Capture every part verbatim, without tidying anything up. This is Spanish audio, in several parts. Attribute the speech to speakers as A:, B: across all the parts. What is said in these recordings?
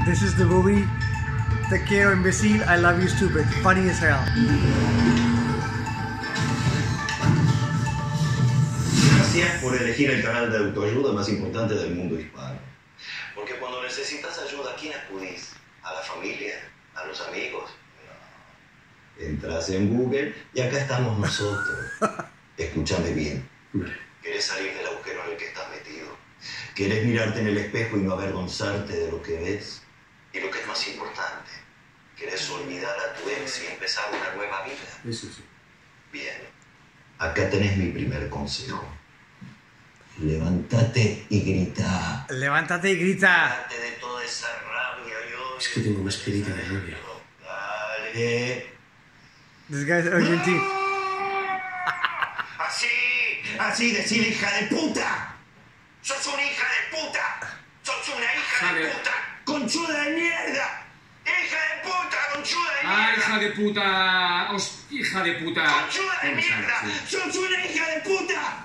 A: This is the movie. Te quiero imbécil, I love you stupid. Funny as hell.
B: Gracias por elegir el canal de autoayuda más importante del mundo hispano. Porque cuando necesitas ayuda, ¿a quién acudís? ¿A la familia? ¿A los amigos? No. Entras en Google y acá estamos nosotros. Escúchame bien. ¿Querés salir del agujero en el que estás metido? ¿Querés mirarte en el espejo y no avergonzarte de lo que ves? Y lo que es más importante, ¿querés olvidar a tu ex y empezar una nueva vida?
C: Eso sí.
B: Bien. Acá tenés mi primer consejo. Levántate y grita.
A: Levántate y grita.
B: Levántate de toda esa rabia y odio.
C: Es que tengo más perita de rabia.
B: Dale.
A: This guy's Argentine.
B: Así, así decir hija de puta. Sos una hija de puta. Sos una hija
C: Joder.
B: de puta. Conchuda de mierda. Hija de puta, conchuda de mierda.
C: ¡Ah, hija de puta! Os, ¡Hija de puta!
B: Conchuda de
C: ¿Cómo sale?
B: mierda.
C: Sí.
B: Sos una hija de puta.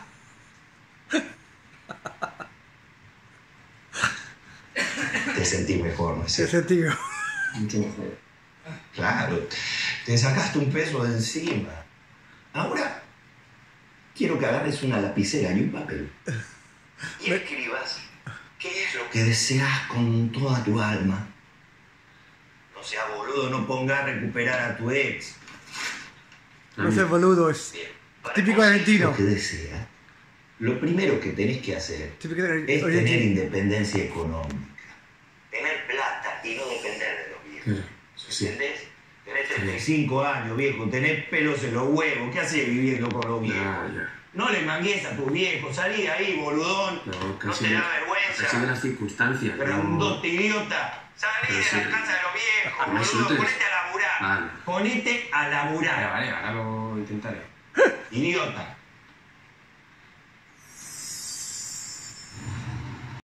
B: Te sentí mejor, ¿no es
A: Ese
B: cierto?
A: tío.
C: Mucho mejor.
B: Claro, te sacaste un peso de encima. Ahora quiero que agarres una lapicera y un papel y escribas qué es lo que deseas con toda tu alma. No seas boludo, no pongas recuperar a tu ex.
A: No sé, boludo. Es
B: Bien, para
A: típico
B: conseguir
A: argentino.
B: lo que deseas, lo primero que tenés que hacer
A: Típico
B: es tener
A: argentino.
B: independencia económica. Tener plata y no depender de los viejos.
C: Claro, eso sí.
B: ¿Entendés? Tenés treinta y cinco años, viejo, tenés pelos en los huevos. ¿Qué haces viviendo con los viejos?
C: Ya, ya.
B: No le mangues a tus viejos, salí de ahí, boludón.
C: No,
B: No,
C: casi,
B: te da
C: casi de
B: vergüenza.
C: las circunstancias. no.
B: Grandote idiota. Salí
C: Pero
B: de
C: sí.
B: la casa de los viejos,
C: No me
B: boludo.
C: insultes.
B: Ponete a laburar.
C: Vale.
B: Ponete a
C: Vale,
B: laburar.
C: vale, ahora lo intentaré.
B: Idiota.